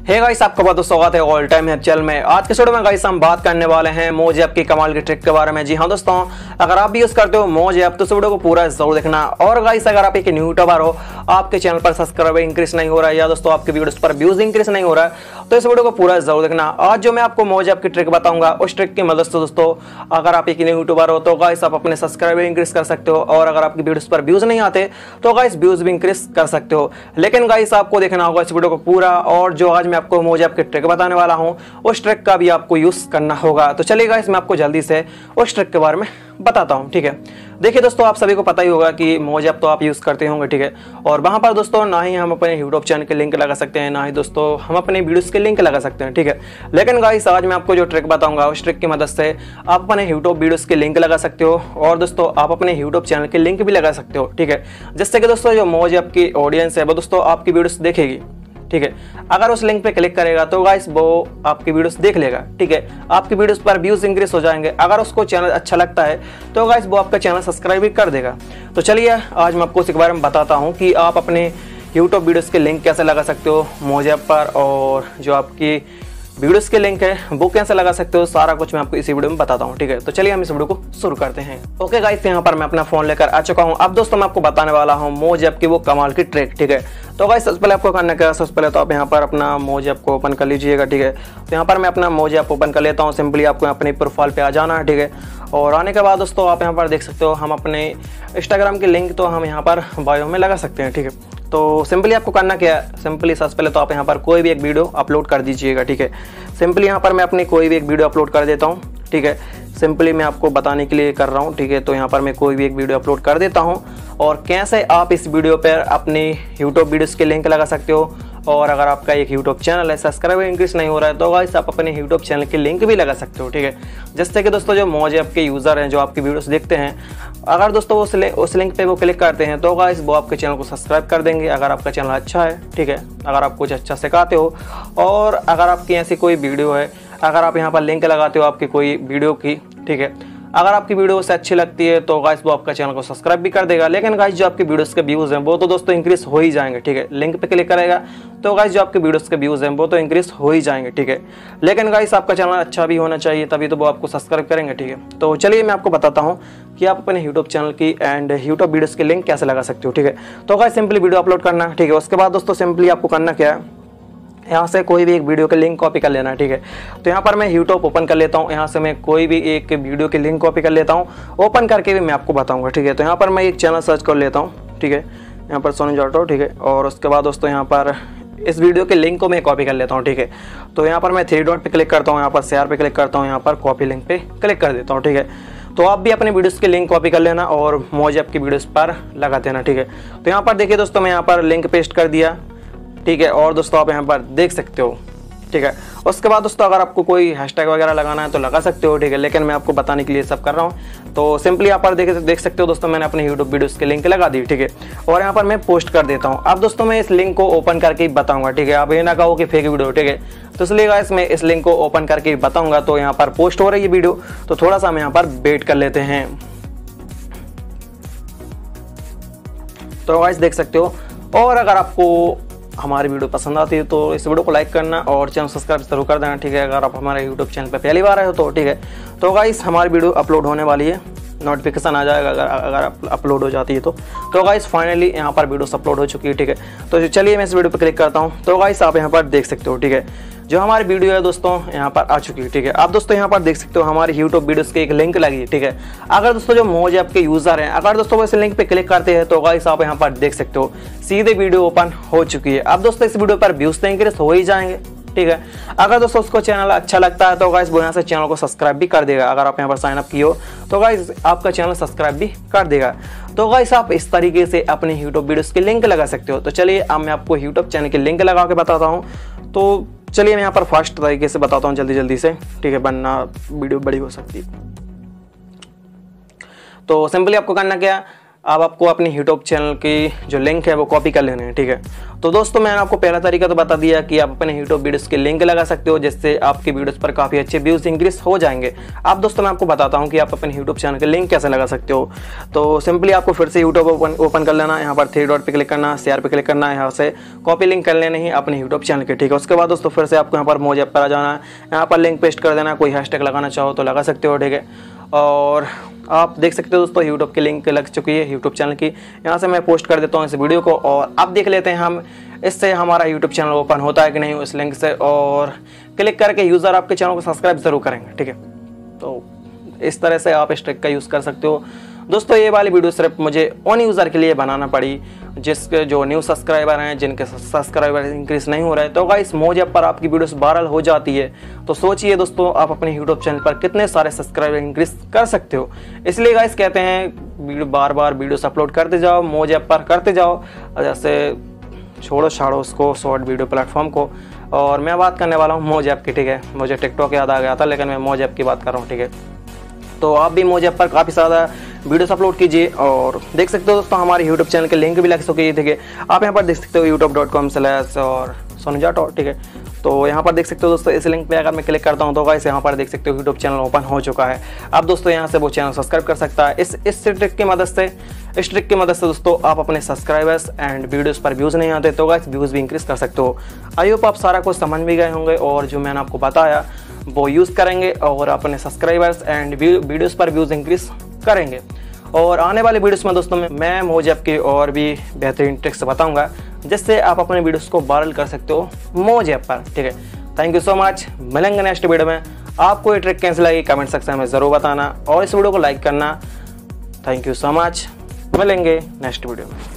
Hey guys, आपका बहुत बहुत स्वागत है ऑल टाइम है चैनल में। आज के वीडियो में गाइस हम बात करने वाले हैं मोज ऐप की कमाल की ट्रिक के बारे में। जी हाँ दोस्तों, अगर आप भी यूज करते हो मोज ऐप तो इस वीडियो को पूरा जरूर देखना। और गाइस अगर आप एक न्यू यूट्यूबर हो, आपके चैनल पर सब्सक्राइबर इंक्रीज नहीं हो रहा है या दोस्तों आपके वीडियोस पर व्यूज इंक्रीज नहीं हो रहा है तो इस वीडियो को पूरा जरूर देखना। आज जो मैं आपको मोज ऐप की ट्रिक बताऊंगा उस ट्रिक की मदद से दोस्तों अगर आप एक न्यू यूट्यूबर हो तो गाइस आप अपने सब्सक्राइबर इंक्रीज कर सकते हो, और अगर आपकी वीडियोस पर व्यूज नहीं आते तो गाइस व्यूज भी इंक्रीज कर सकते हो। लेकिन गाइस आपको देखना होगा इस वीडियो को पूरा, और जो आज मैं आपको मोज ऐप की ट्रिक बताने वाला हूं उस ट्रिक का भी आपको यूज करना होगा। तो चलिए गाइस मैं आपको जल्दी से उस ट्रिक के बारे में बताता हूं, ठीक है। देखिए दोस्तों, आप सभी को पता ही होगा कि मोज ऐप तो आप यूज करते होंगे, ठीक है। और वहां पर दोस्तों ना ही हम अपने यूट्यूब चैनल के लिंक लगा सकते हैं, ना ही दोस्तों हम अपने वीडियोस के लिंक लगा सकते हैं, ठीक है। लेकिन गाइस आज मैं आपको जो ट्रिक बताऊंगा उस ट्रिक की मदद से आप अपने यूट्यूब वीडियोस के लिंक लगा सकते हो, और दोस्तों आप अपने यूट्यूब चैनल के लिंक भी लगा सकते हो, ठीक है। जिससे कि दोस्तों जो मोज ऐप की ऑडियंस है वो दोस्तों आपकी वीडियोस देखेगी, ठीक है। अगर उस लिंक पे क्लिक करेगा तो गाइस वो आपकी वीडियोस देख लेगा, ठीक है। आपकी वीडियोस पर व्यूज इंक्रीज हो जाएंगे। अगर उसको चैनल अच्छा लगता है तो गाइस वो आपका चैनल सब्सक्राइब भी कर देगा। तो चलिए आज मैं आपको इसके बारे में बताता हूं कि आप अपने यूट्यूब वीडियोस के लिंक कैसे लगा सकते हो मोज ऐप पर, और जो आपकी वीडियोस के लिंक है वो कैसे लगा सकते हो, सारा कुछ मैं आपको इसी वीडियो में बताता हूँ, ठीक है। तो चलिए हम इस वीडियो को शुरू करते हैं। ओके गाइस, यहाँ पर मैं अपना फोन लेकर आ चुका हूँ। अब दोस्तों मैं आपको बताने वाला हूँ मोज ऐप की वो कमाल की ट्रिक, ठीक है। तो गाइस सबसे पहले आपको करना क्या है, सबसे पहले तो आप यहाँ पर अपना मोज ऐप को ओपन कर लीजिएगा, ठीक है। तो यहाँ पर मैं अपना मोज ऐप ओपन कर लेता हूँ। सिंपली आपको अपने प्रोफाइल पे आ जाना है, ठीक है। और आने के बाद दोस्तों आप यहाँ पर देख सकते हो हम अपने इंस्टाग्राम के लिंक तो हम यहाँ पर बायो में लगा सकते हैं, ठीक है। तो सिंपली आपको करना क्या है, सिंपली सबसे पहले तो आप यहाँ पर कोई भी एक वीडियो अपलोड कर दीजिएगा, ठीक है। सिंपली यहाँ पर मैं अपनी कोई भी एक वीडियो अपलोड कर देता हूँ, ठीक है। सिंपली मैं आपको बताने के लिए कर रहा हूँ, ठीक है। तो यहाँ पर मैं कोई भी एक वीडियो अपलोड कर देता हूँ, और कैसे आप इस वीडियो पर अपनी यूट्यूब वीडियोस के लिंक लगा सकते हो। और अगर आपका एक यूट्यूब चैनल है, सब्सक्राइबर इंक्रीज नहीं हो रहा है तो गाइस आप अपने यूट्यूब चैनल के लिंक भी लगा सकते हो, ठीक है। जिससे कि दोस्तों जो मोज ऐप के यूज़र हैं जो आपकी वीडियोस देखते हैं, अगर दोस्तों उस लिंक पे वो क्लिक करते हैं तो गाइस वो आपके चैनल को सब्सक्राइब कर देंगे। अगर आपका चैनल अच्छा है, ठीक है, अगर आप कुछ अच्छा सिखाते हो, और अगर आपकी ऐसी कोई वीडियो है, अगर आप यहाँ पर लिंक लगाते हो आपकी कोई वीडियो की, ठीक है, अगर आपकी वीडियो से अच्छी लगती है तो गाइस वो आपका चैनल को सब्सक्राइब भी कर देगा। लेकिन गाइस जो आपकी वीडियोस के व्यूज़ हैं वो तो दोस्तों इंक्रीज हो ही जाएंगे, ठीक है। लिंक पे क्लिक करेगा तो गाइस जो आपके वीडियोस के व्यूज़ हैं वो तो इंक्रीज हो ही जाएंगे, ठीक है। लेकिन गाइस आपका चैनल अच्छा भी होना चाहिए, तभी तो वो आपको सब्सक्राइब करेंगे, ठीक है। तो चलिए मैं आपको बताता हूँ कि आप अपने यूट्यूब चैनल की एंड यूट्यूब वीडियोस के लिंक कैसे लगा सकते हो, ठीक है। तो गाइस सिंपली वीडियो अपलोड करना, ठीक है। उसके बाद दोस्तों सिंपली आपको करना क्या है, यहाँ से कोई भी एक वीडियो के लिंक कॉपी कर लेना है, ठीक है। तो यहाँ पर मैं यूट्यूब ओपन कर लेता हूँ, यहाँ से मैं कोई भी एक वीडियो के लिंक कॉपी कर लेता हूँ। ओपन करके भी मैं आपको बताऊँगा, ठीक है। तो यहाँ पर मैं एक चैनल सर्च कर लेता हूँ, ठीक है। यहाँ पर सोनू जाटो, ठीक है। और उसके बाद दोस्तों यहाँ पर इस वीडियो के लिंक को मैं कॉपी कर लेता हूँ, ठीक है। तो यहाँ पर मैं 3 डॉट पे क्लिक करता हूँ, यहाँ पर शेयर पे क्लिक करता हूँ, यहाँ पर कॉपी लिंक पे क्लिक कर देता हूँ, ठीक है। तो आप भी अपने वीडियोस के लिंक कॉपी कर लेना और मोज ऐप की वीडियोस पर लगा देना, ठीक है। तो यहाँ पर देखिए दोस्तों मैं यहाँ पर लिंक पेस्ट कर दिया, ठीक है। और दोस्तों आप यहाँ पर देख सकते हो, ठीक है। उसके बाद दोस्तों अगर आपको कोई हैशटैग वगैरह लगाना है तो लगा सकते हो, ठीक है। लेकिन मैं आपको बताने के लिए सब कर रहा हूँ। तो सिंपली यहाँ पर देख सकते हो दोस्तों मैंने अपने यूट्यूब वीडियोस के लिंक लगा दी, ठीक है। और यहाँ पर मैं पोस्ट कर देता हूँ। अब दोस्तों मैं इस लिंक को ओपन करके बताऊंगा, ठीक है। आप ये ना कहो कि फेक वीडियो, ठीक है। तो इसलिए गाइस मैं इस लिंक को ओपन करके बताऊंगा। तो यहाँ पर पोस्ट हो रही है वीडियो, तो थोड़ा सा हम यहाँ पर वेट कर लेते हैं। तो गाइस देख सकते हो, और अगर आपको हमारी वीडियो पसंद आती है तो इस वीडियो को लाइक करना और चैनल सब्सक्राइब जरूर कर देना, ठीक है। अगर आप हमारे यूट्यूब चैनल पर पहली बार आए हो तो, ठीक है। तो गाइस हमारी वीडियो अपलोड होने वाली है, नोटिफिकेशन आ जाएगा अगर अपलोड हो जाती है तो गाइस फाइनली यहाँ पर वीडियोस अपलोड हो चुकी है, ठीक है। तो चलिए मैं इस वीडियो पर क्लिक करता हूँ। तो गाइस आप यहाँ पर देख सकते हो, ठीक है, जो हमारी वीडियो है दोस्तों यहाँ पर आ चुकी है, ठीक है। आप दोस्तों यहाँ पर देख सकते हो हमारी यूट्यूब वीडियोस की एक लिंक लगी है, ठीक है। अगर दोस्तों जो मोज ऐप के यूजर हैं, अगर दोस्तों वो इस लिंक पे क्लिक करते हैं तो गाइस आप यहाँ पर देख सकते हो सीधे वीडियो ओपन हो चुकी है। अब दोस्तों इस वीडियो पर व्यूज तो इंक्रीज हो ही जाएंगे, ठीक है। अगर दोस्तों उसको चैनल अच्छा लगता है तो गाइस वो यहाँ से चैनल को सब्सक्राइब भी कर देगा। अगर आप यहाँ पर साइन अप किए हो तो गाइस आपका चैनल सब्सक्राइब भी कर देगा। तो गाइस आप इस तरीके से अपने यूट्यूब वीडियोस के लिंक लगा सकते हो। तो चलिए अब मैं आपको यूट्यूब चैनल के लिंक लगा के बताता हूँ। तो चलिए मैं यहाँ पर फास्ट तरीके से बताता हूँ जल्दी से, ठीक है, वरना वीडियो बड़ी हो सकती है। तो सिंपली आपको करना क्या, अब आपको अपनी यूट्यूब चैनल की जो लिंक है वो कॉपी कर लेने हैं, ठीक है। तो दोस्तों मैंने आपको पहला तरीका तो बता दिया कि आप अपने यूट्यूब वीडियोस के लिंक लगा सकते हो, जिससे आपकी वीडियोस पर काफ़ी अच्छे व्यूज़ इंक्रीज हो जाएंगे। अब दोस्तों मैं आपको बताता हूँ कि आप अपने यूट्यूब चैनल के लिंक कैसे लगा सकते हो। तो सिंपली आपको फिर से यूट्यूब ओपन कर लेना, यहाँ पर 3 डॉट पे क्लिक करना, शेयर पे क्लिक करना है, यहाँ से कॉपी लिंक कर लेनी है अपने यूट्यूब चैनल के, ठीक है। उसके बाद दोस्तों फिर से आपको यहाँ पर मोज ऐप पर आ जाना है, यहाँ पर लिंक पेस्ट कर देना, कोई हैशटैग लगाना चाहो तो लगा सकते हो, ठीक है। और आप देख सकते हो दोस्तों यूट्यूब की लिंक लग चुकी है यूट्यूब चैनल की, यहाँ से मैं पोस्ट कर देता हूँ इस वीडियो को, और अब देख लेते हैं हम इससे हमारा यूट्यूब चैनल ओपन होता है कि नहीं इस लिंक से। और क्लिक करके यूज़र आपके चैनल को सब्सक्राइब ज़रूर करेंगे, ठीक है। तो इस तरह से आप इस ट्रिक का यूज़ कर सकते हो दोस्तों। ये वाली वीडियो सिर्फ मुझे उन यूज़र के लिए बनाना पड़ी जिसके जो न्यू सब्सक्राइबर हैं, जिनके सब्सक्राइबर इंक्रीज नहीं हो रहे हैं। तो गाइस मोज ऐप पर आपकी वीडियोस वायरल हो जाती है, तो सोचिए दोस्तों आप अपने यूट्यूब चैनल पर कितने सारे सब्सक्राइबर इंक्रीज कर सकते हो। इसलिए गाइस कहते हैं बार बार वीडियोस अपलोड करते जाओ, मोज ऐप पर करते जाओ, जैसे छोड़ो छाड़ो उसको शॉर्ट वीडियो प्लेटफॉर्म को। और मैं बात करने वाला हूँ मोज ऐप की, ठीक है। मुझे टिकटॉक याद आ गया था, लेकिन मैं मोज ऐप की बात कर रहा हूँ, ठीक है। तो आप भी मोज ऐप पर काफ़ी ज़्यादा वीडियोस अपलोड कीजिए, और देख सकते हो दोस्तों हमारे यूट्यूब चैनल के लिंक भी लग चुकी है, ठीक है। आप यहाँ पर देख सकते हो youtube.com/sonuja, ठीक है। तो यहाँ पर देख सकते हो दोस्तों इस लिंक पे अगर मैं क्लिक करता हूँ तो गाइस यहाँ पर देख सकते हो यूट्यूब चैनल ओपन हो चुका है। अब दोस्तों यहाँ से वो चैनल सब्सक्राइब कर सकता है। इस ट्रिक की मदद से दोस्तों आप अपने सब्सक्राइबर्स एंड वीडियोस पर व्यूज़ नहीं आते तो गाइस व्यूज़ भी इंक्रीज कर सकते हो। आई होप आप सारा कुछ समझ भी गए होंगे, और जो मैंने आपको बताया वो यूज़ करेंगे और अपने सब्सक्राइबर्स एंड वीडियोस पर व्यूज़ इंक्रीज करेंगे। और आने वाले वीडियोस में दोस्तों मैं मोज ऐप की और भी बेहतरीन ट्रिक्स बताऊंगा, जिससे आप अपने वीडियोस को वायरल कर सकते हो मोज ऐप पर, ठीक है। थैंक यू सो मच, मिलेंगे नेक्स्ट वीडियो में। आपको ये ट्रिक कैसी लगी कमेंट सेक्शन में ज़रूर बताना, और इस वीडियो को लाइक करना। थैंक यू सो मच, मिलेंगे नेक्स्ट वीडियो में।